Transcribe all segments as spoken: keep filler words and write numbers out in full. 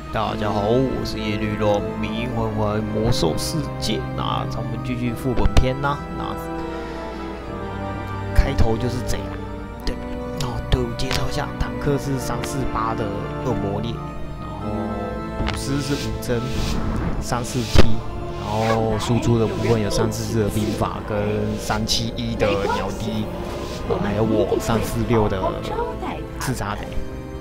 大家好，我是叶绿龙，迷幻幻魔兽世界。那咱们继续副本篇啦、啊。那开头就是这样，对。然后队伍介绍一下，坦克是三四八的恶魔猎，然后武师是武真三四七，然后输出的部分有三四四的兵法跟三七一的鸟滴，还有我三四六的自杀贼。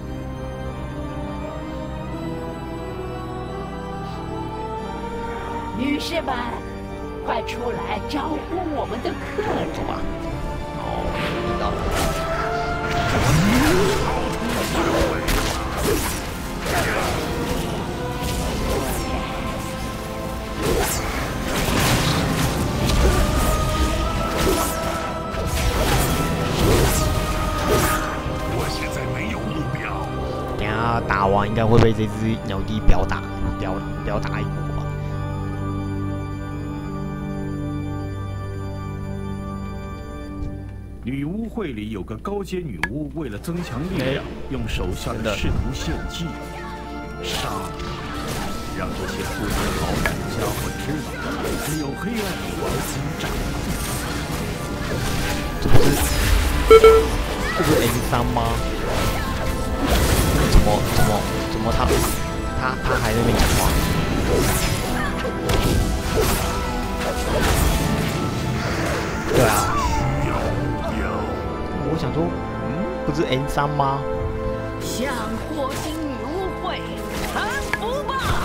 女士们，快出来招呼我们的客人！ 走吧。哦，听到了。 我现在没有目标。 等下打完应该会被这只鸟滴吊打，吊吊打一波。 女巫会里有个高阶女巫，为了增强力量，用手下的侍奴献祭，杀，让这些不知好歹的家伙知道，只有黑暗才能战这不是这不是 M 三吗？怎么怎么怎么他他他还在那边讲话？对啊。 我想说，嗯，不是 N 三吗？ 向火星女巫会臣服吧！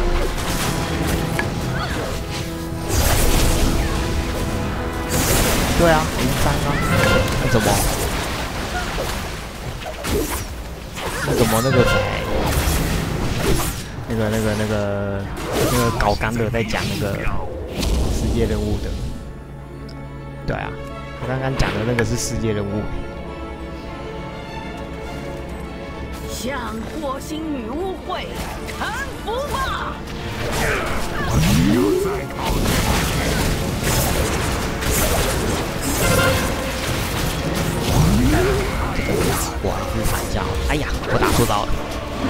对啊 ，N 三啊，那怎么？那怎么那个谁？那个那个那个那个搞干的在讲那个世界任务的？对啊。 我刚刚讲的那个是世界任务。 向火星女巫会臣服吧！ 我还是反向。哎呀，我打错刀了。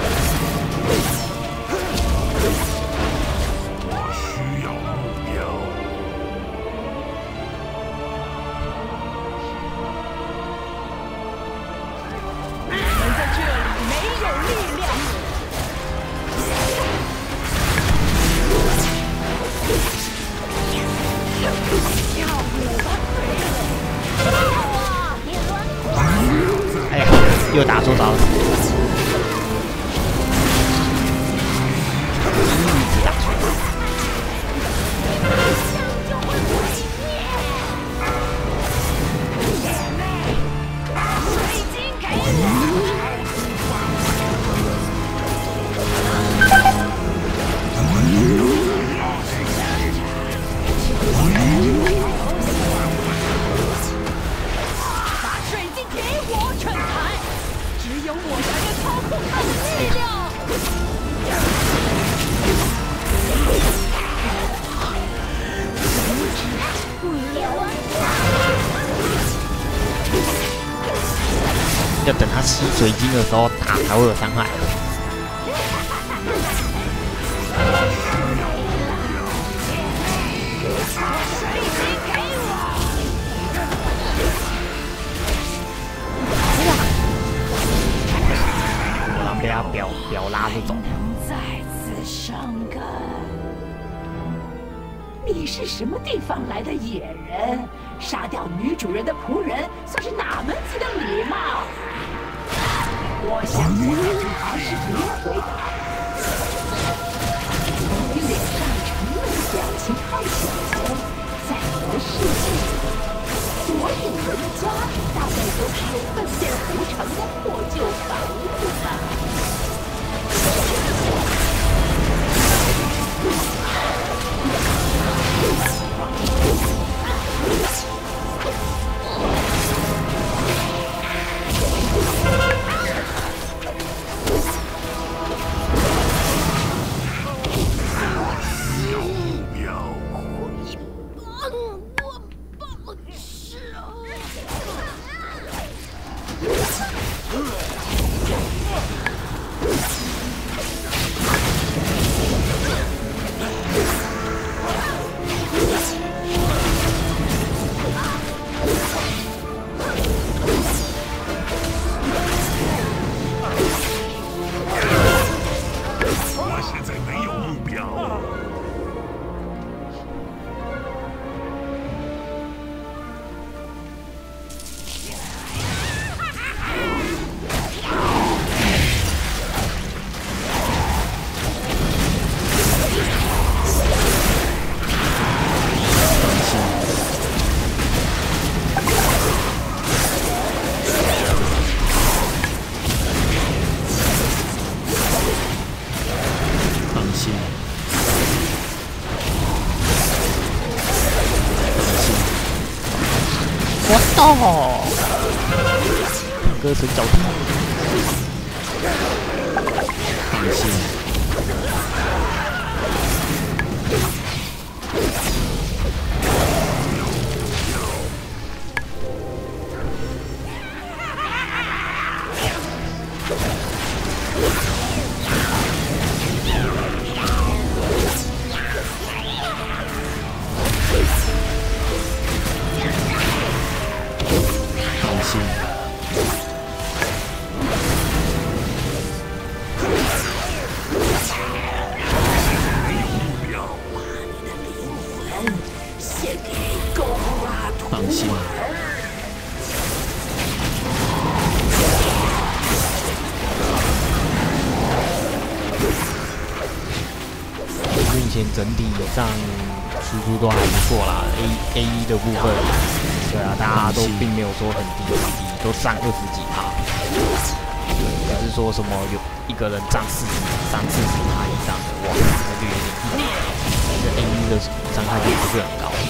又打错招了，一直打错。 把水晶给我，蠢材！ 只有我才能操控它的力量。 要等它吸水晶的时候打才会有伤害。被他表表拉着走。 能再次生根。你是什么地方来的野人？杀掉女主人的仆人，算是哪门子的礼貌？我想想，还是别回答。你脸上沉闷的表情太小心，在我的世界里，所有人家大概都是有粪便糊成的破旧房子吧。 啊！ 心。 我操！哥神脚踢，放心。放心。目前整体上输出都还不错啦 ，A A 一的部分，对啊，大家都并没有说很低很低，都占二十几趴。对，不是说什么有一个人占四十、占四十趴以上的，哇，那就有点低。这 A 一的伤害就不是很高。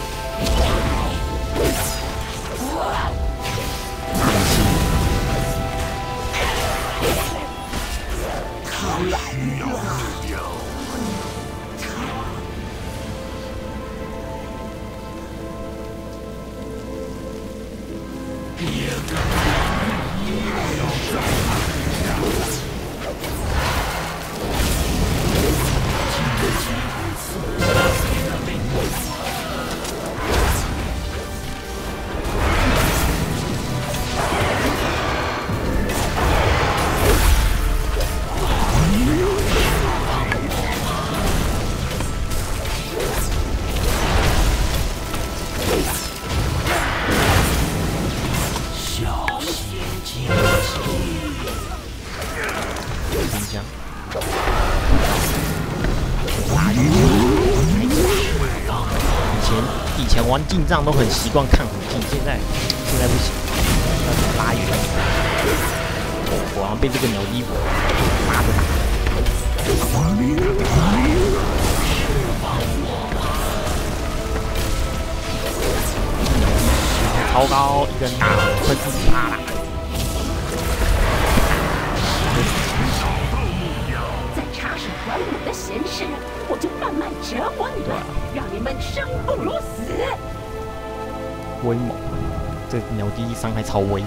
以前玩近战都很习惯看很近，现在现在不行，要拉远。果然被这个鸟衣服拉着。超高，一个人打快自己趴了。 再插手管我的闲事，我就慢慢折磨你们，让你们生不如死。 威猛，这鸟第一伤害超威。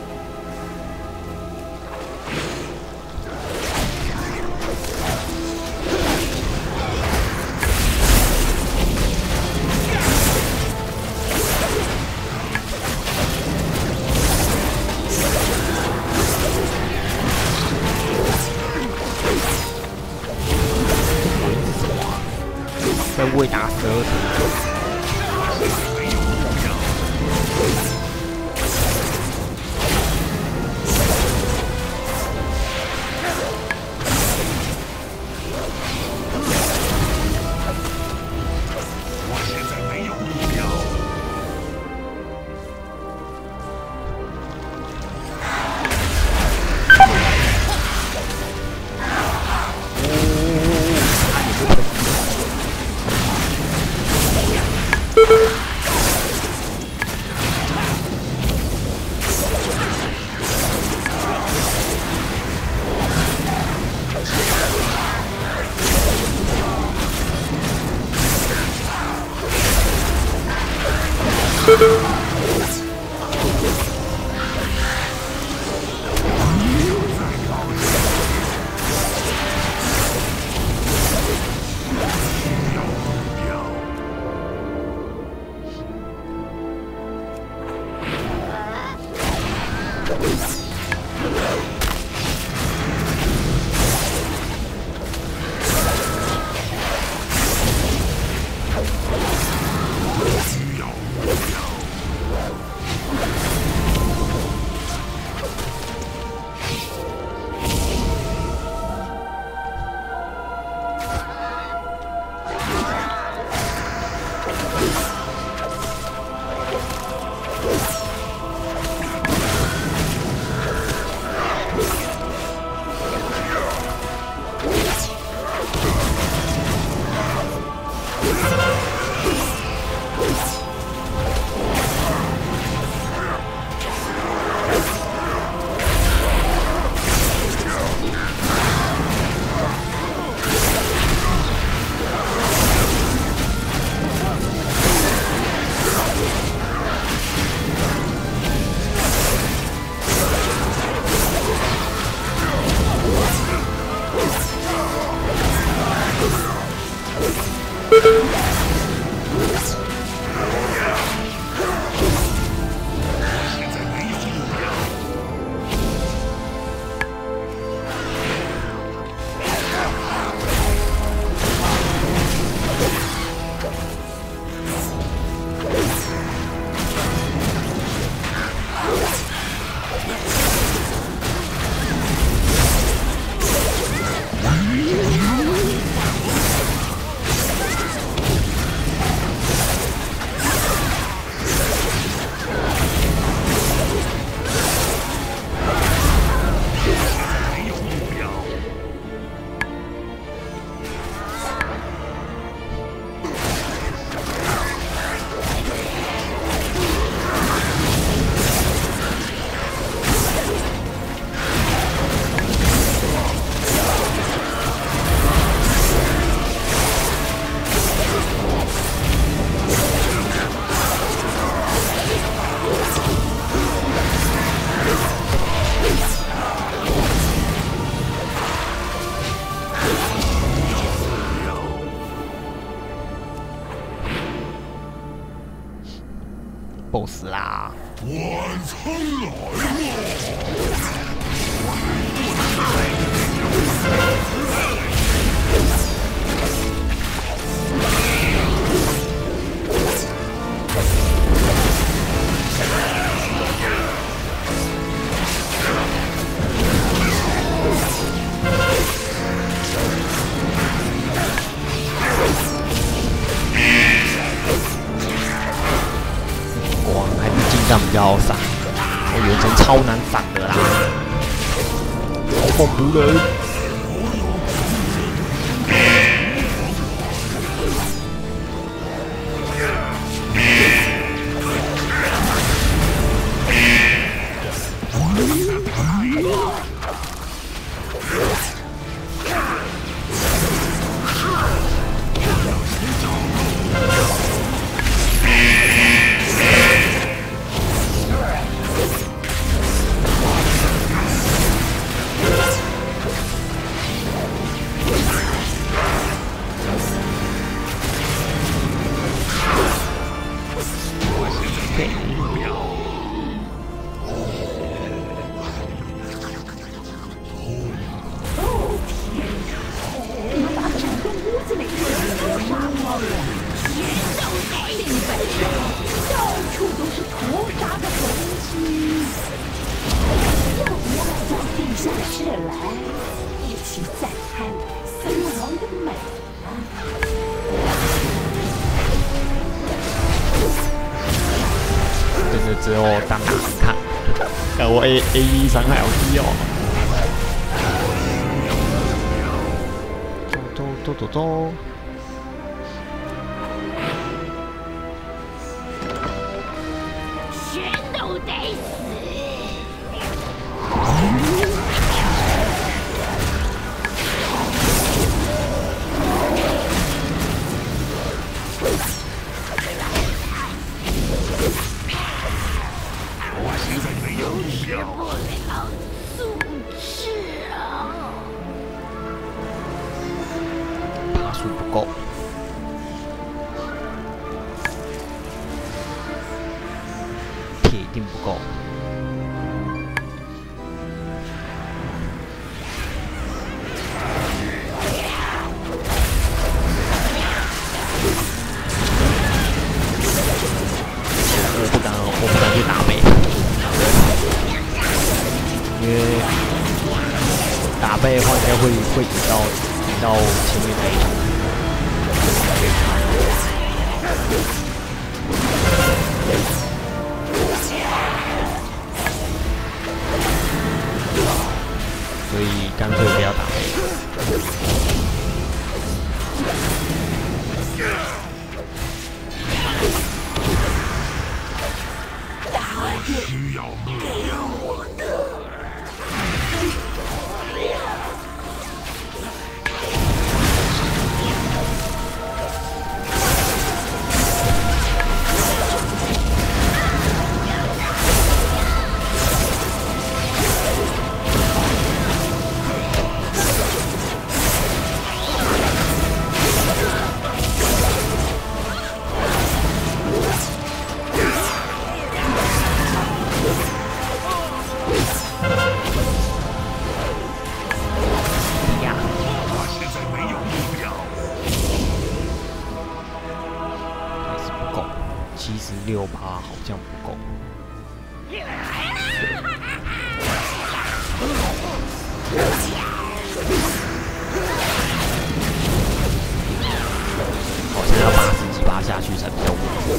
在未打十二层。 放 boss 啦！ 晚餐来了。 光还是近战比较好闪，我原神超难闪的啦，超猛毒人。 之后当然看，呃，我 A A E 伤害好低哦。走走走走走。 全都得死！吃不了素质啊！ 爬树不够，铁一定不够。我不敢，我不敢去打妹。 因为打背的话，应该会会引到引到前面那一场。所以干脆不要打背。 六趴好像不够。好像要八十几趴下去才比较稳。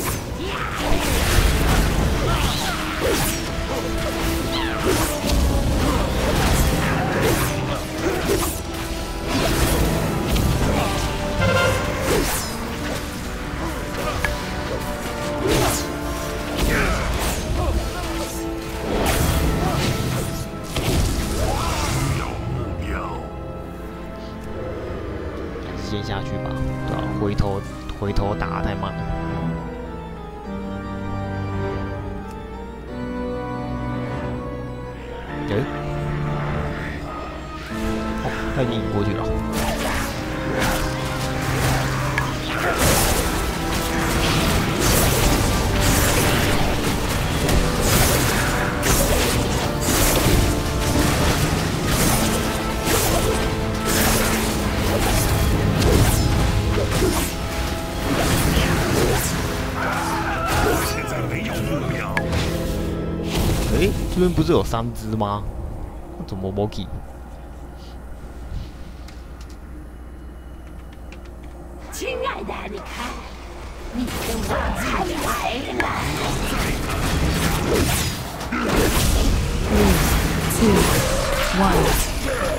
先下去吧，对吧、啊？回头回头打得太慢了。诶、欸，哦，他已经引过去了。诶，这边不是有三只吗？怎么没给？ 亲爱的，你看，你的晚餐来了。 Three, two, one.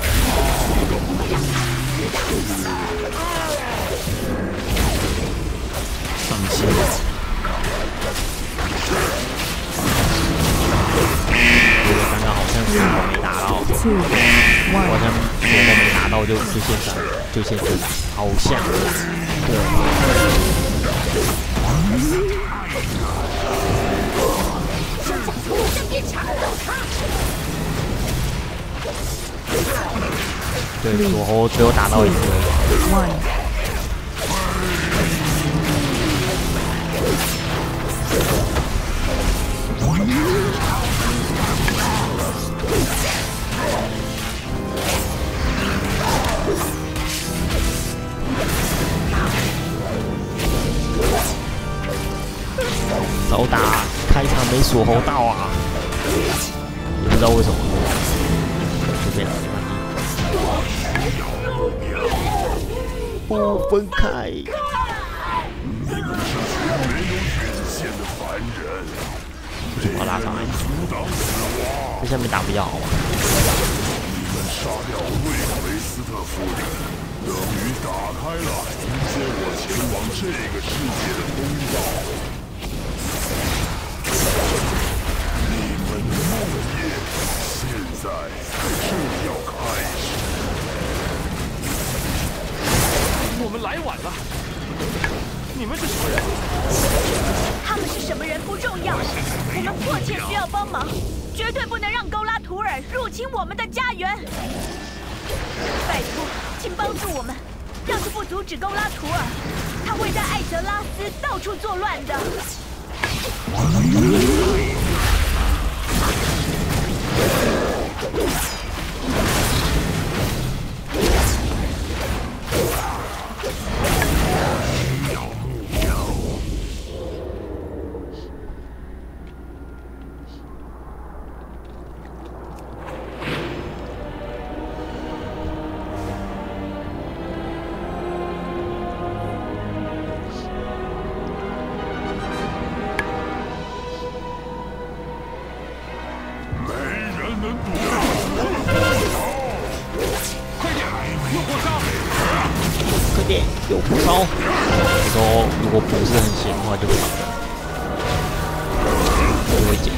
放心。刚刚好像是我没打到，我好像我没打到就就现场就现场，好像对。对，我猴只有打到一个。早打开场没锁喉到啊，也不知道为什么，就这样。不分开。为什么要拉上来？在下面打比较好啊。 你们杀掉瑞维斯特夫人，等于打开了迎接我前往这个世界的通道。 你们的梦魇现在才正要开始。 我们来晚了，你们是什么人？ 他们是什么人不重要，我们迫切需要帮忙，绝对不能让勾拉图尔入侵我们的家园。拜托，请帮助我们，要是不阻止勾拉图尔，他会在艾泽拉斯到处作乱的。 有火烧，有时候如果不是很闲的话就跑了，就会捡。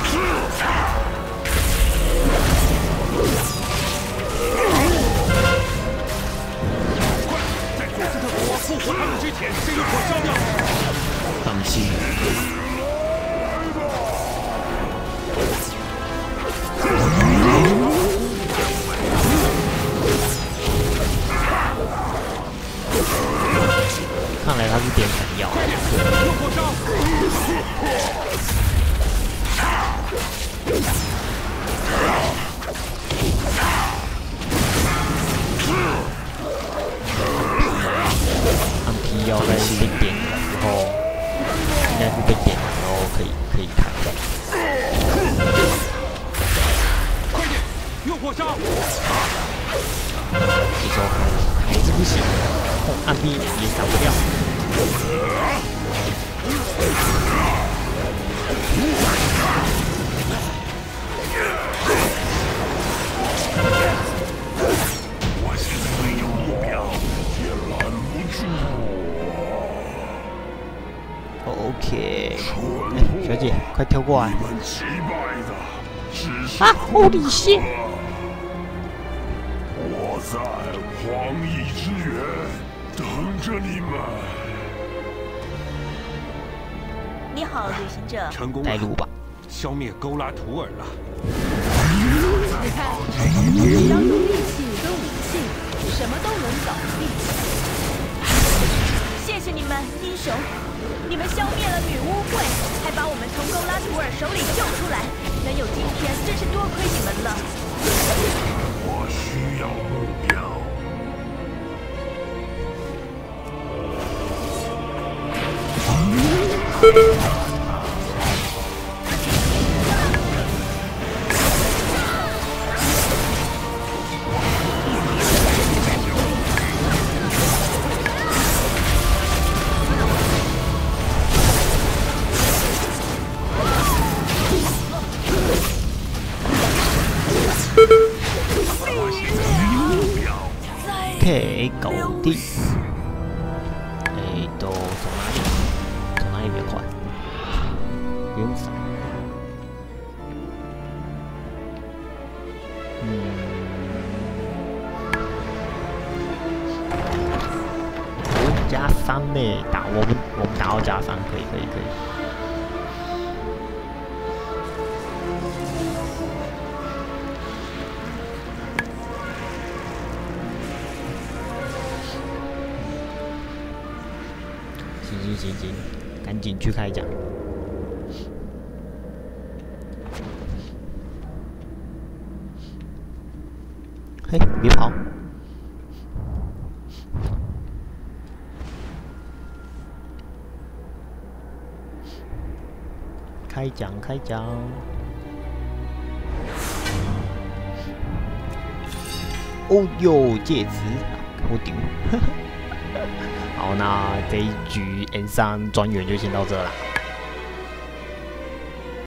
快，在佐斯特国复活他们之前，这个火烧掉。 放心。 看来他是点闪药。 有火烧！ 按皮药在被点的时候，应该是被点的时候火烧。 这时候还是不行，哦，暗兵也闪不掉。 我现在没有目标，也拦不住我。 OK， 哎，小姐，快跳过来！ 你们击败的只是啊，Holy shit！ 我在荒野之源等着你们。 你好，旅行者。 成功了， 带路吧。 消灭勾拉图尔了。 你看，只要有力气跟武器，什么都能搞定。 谢谢你们，英雄！你们消灭了女巫会，还把我们从勾拉图尔手里救出来。能有今天，真是多亏你们了。 我需要目标。 OK， 搞定。哎，都从哪里？从哪里比较快？不用闪。嗯。哦，加三呢？打我们，我们打到加三，可以，可以，可以。 行行行行，赶紧去开奖。嘿，别跑！开奖开奖！哦哟，戒指，我顶！好，那这一局 N 三专员就先到这啦。